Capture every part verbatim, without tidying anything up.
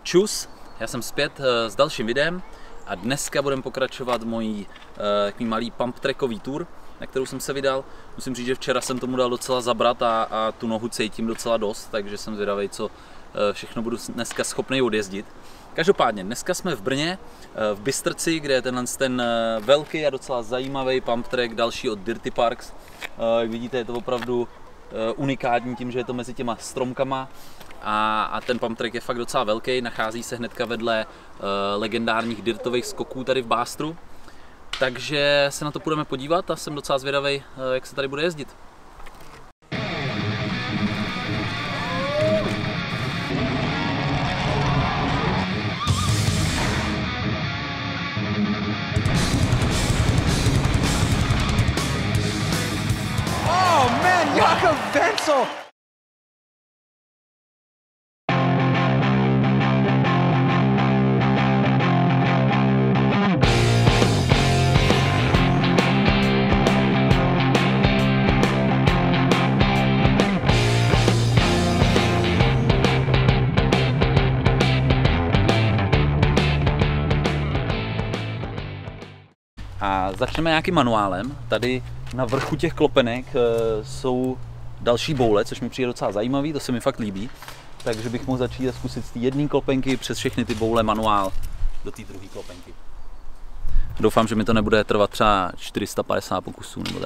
Čus, já jsem zpět s dalším videem a dneska budeme pokračovat v mojí uh, malý pump trackový tour, na kterou jsem se vydal. Musím říct, že včera jsem tomu dal docela zabrat a, a tu nohu cítím docela dost, takže jsem zvědavý, co uh, všechno budu dneska schopný odjezdit. Každopádně, dneska jsme v Brně, uh, v Bystrci, kde je tenhle ten uh, velký a docela zajímavý pump track, další od Dirty Parks. Uh, jak vidíte, je to opravdu uh, unikátní tím, že je to mezi těma stromkama. A, a ten pump track je fakt docela velký, nachází se hnedka vedle uh, legendárních dirtových skoků tady v Bástru. Takže se na to půjdeme podívat a jsem docela zvědavý, uh, jak se tady bude jezdit. Oh man, Jakob Wenzel! A začneme nějakým manuálem. Tady na vrchu těch klopenek e, jsou další boule, což mi přijde docela zajímavý, to se mi fakt líbí. Takže bych mohl začít a zkusit z té jedné klopenky přes všechny ty boule manuál do té druhé klopenky. Doufám, že mi to nebude trvat třeba čtyři sta padesát pokusů nebo tak.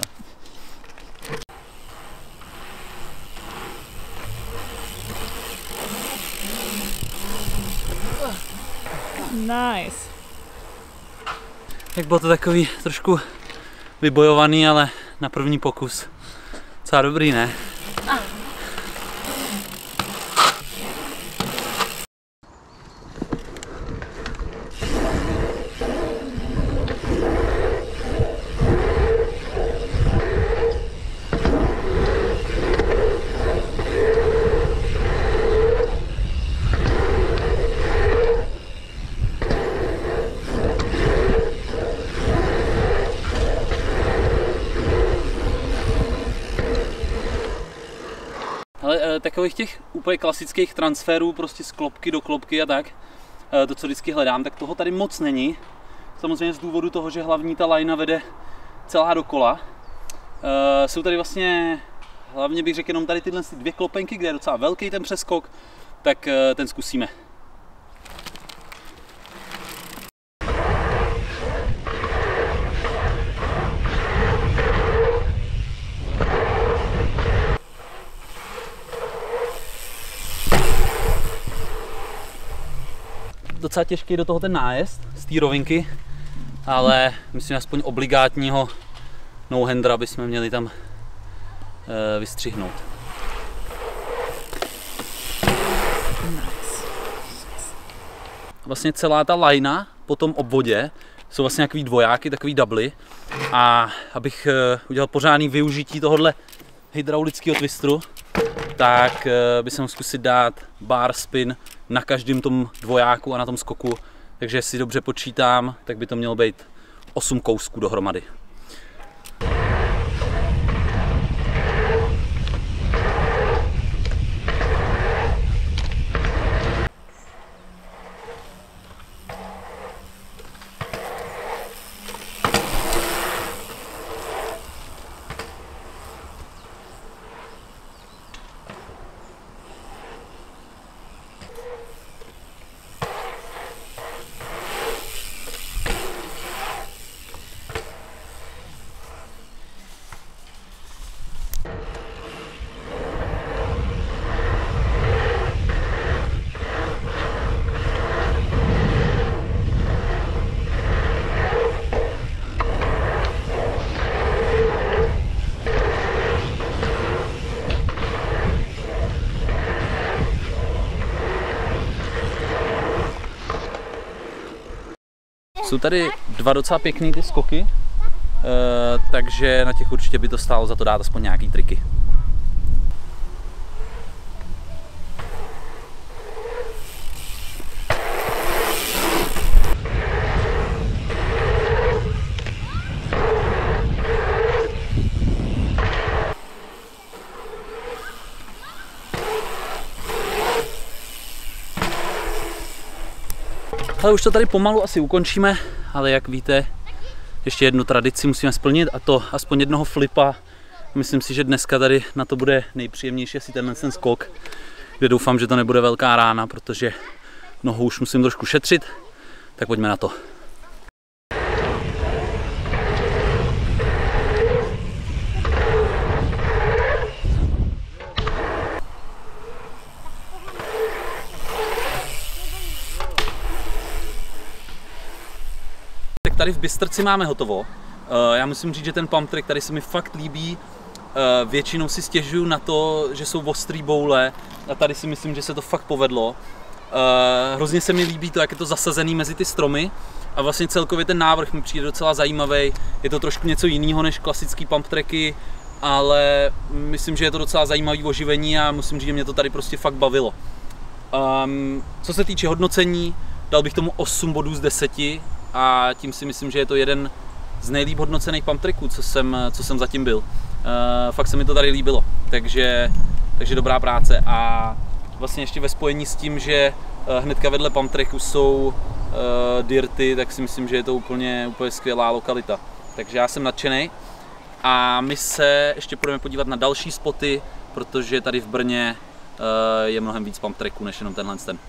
Nice. Tak bylo to takový trošku vybojovaný, ale na první pokus docela dobrý, ne? Ah. Ale takových těch úplně klasických transferů prostě z klopky do klopky a tak, to, co vždycky hledám, tak toho tady moc není. Samozřejmě z důvodu toho, že hlavní ta lajna vede celá dokola. Jsou tady vlastně, hlavně bych řekl jenom tady tyhle dvě klopenky, kde je docela velký ten přeskok, tak ten zkusíme. Docela těžký do toho ten nájezd z té rovinky, ale myslím aspoň obligátního no-handera bychom měli tam e, vystřihnout. Vlastně celá ta lajna po tom obvodě jsou vlastně takový dvojáky, takový dubly, a abych e, udělal pořádný využití tohohle hydraulického twistru, tak e, bych mohl zkusit dát bar spin na každém tom dvojáku a na tom skoku, takže jestli dobře počítám, tak by to mělo být osm kousků dohromady. Jsou tady dva docela pěkný ty skoky, e, takže na těch určitě by to stálo za to dát aspoň nějaký triky. Ale už to tady pomalu asi ukončíme, ale jak víte, ještě jednu tradici musíme splnit, a to aspoň jednoho flipa. Myslím si, že dneska tady na to bude nejpříjemnější asi tenhle ten skok, kde doufám, že to nebude velká rána, protože nohu už musím trošku šetřit, tak pojďme na to. Tak tady v Bystrci máme hotovo. Já musím říct, že ten pump track tady se mi fakt líbí. Většinou si stěžuju na to, že jsou ostrý boule, a tady si myslím, že se to fakt povedlo. Hrozně se mi líbí to, jak je to zasazený mezi ty stromy, a vlastně celkově ten návrh mi přijde docela zajímavý. Je to trošku něco jiného než klasický pump tracky, ale myslím, že je to docela zajímavý oživení a musím říct, že mě to tady prostě fakt bavilo. Um, co se týče hodnocení, dal bych tomu osm bodů z deseti a tím si myslím, že je to jeden z nejlíp hodnocených pump tracků, co jsem, co jsem zatím byl. Uh, fakt se mi to tady líbilo, takže, takže dobrá práce. A vlastně ještě ve spojení s tím, že uh, hnedka vedle pump tracku jsou uh, dirty, tak si myslím, že je to úplně, úplně skvělá lokalita. Takže já jsem nadšený a my se ještě budeme podívat na další spoty, protože tady v Brně uh, je mnohem víc pump tracků než jenom tenhle ten.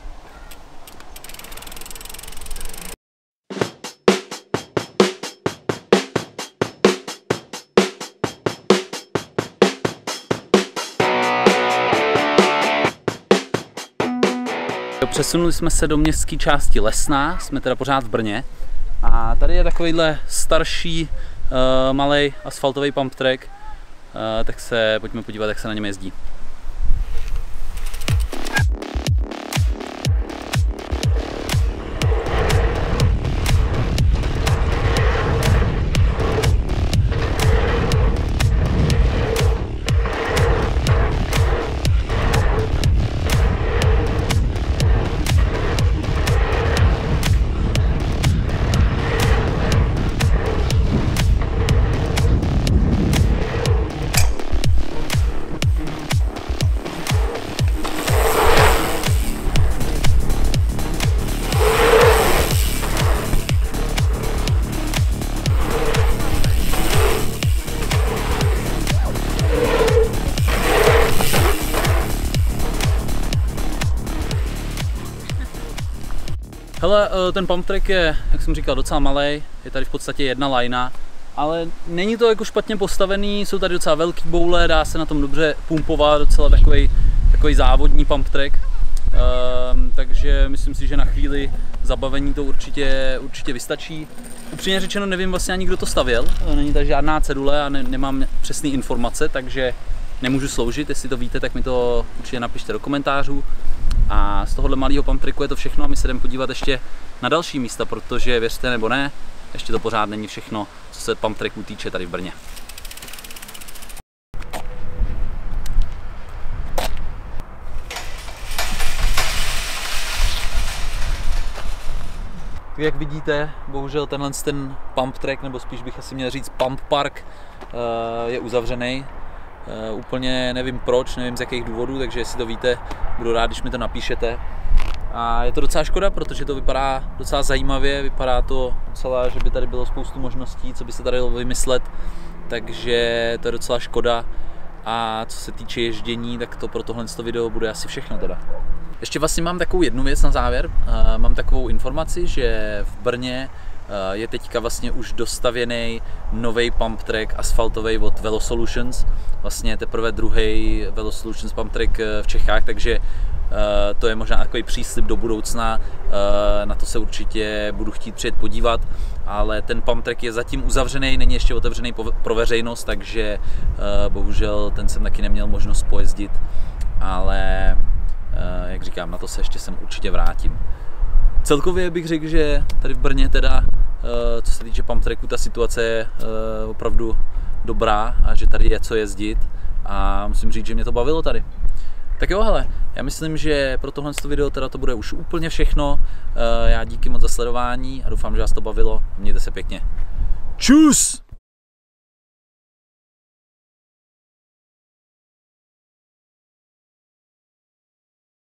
Přesunuli jsme se do městské části Lesná, jsme teda pořád v Brně, a tady je takovýhle starší uh, malej asfaltový pump track, uh, tak se pojďme podívat, jak se na něm jezdí. Hele, ten pump track je, jak jsem říkal, docela malej, je tady v podstatě jedna lajna, ale není to jako špatně postavený, jsou tady docela velký boule, dá se na tom dobře pumpovat, docela takový, takový závodní pump track. Um, takže myslím si, že na chvíli zabavení to určitě, určitě vystačí. Upřímně řečeno nevím vlastně ani, kdo to stavěl, není tady žádná cedule a ne, nemám přesné informace, takže nemůžu sloužit. Jestli to víte, tak mi to určitě napište do komentářů. A z tohohle malého pump tracku je to všechno a my se jdeme podívat ještě na další místa, protože věřte nebo ne, ještě to pořád není všechno, co se pump tracků týče tady v Brně. Jak vidíte, bohužel tenhle ten pump track, nebo spíš bych asi měl říct pump park, je uzavřený. Úplně nevím proč, nevím z jakých důvodů, takže jestli to víte, budu rád, když mi to napíšete. A je to docela škoda, protože to vypadá docela zajímavě, vypadá to docela, že by tady bylo spoustu možností, co by se tady dalo vymyslet, takže to je docela škoda. A co se týče ježdění, tak to pro tohle video bude asi všechno teda. Ještě vlastně mám takovou jednu věc na závěr. Mám takovou informaci, že v Brně je teďka vlastně už dostavěný nový pump track asfaltový od VeloSolutions. Vlastně teprve druhý VeloSolutions pump track v Čechách, takže to je možná takový příslib do budoucna. Na to se určitě budu chtít přijet podívat, ale ten pump track je zatím uzavřený, není ještě otevřený pro veřejnost, takže bohužel ten jsem taky neměl možnost pojezdit, ale jak říkám, na to se ještě sem určitě vrátím. Celkově bych řekl, že tady v Brně teda, co se týče pump tracku, ta situace je opravdu dobrá a že tady je co jezdit a musím říct, že mě to bavilo tady. Tak jo, hele, já myslím, že pro tohle video teda to bude už úplně všechno. Já díky moc za sledování a doufám, že vás to bavilo. Mějte se pěkně. Čus!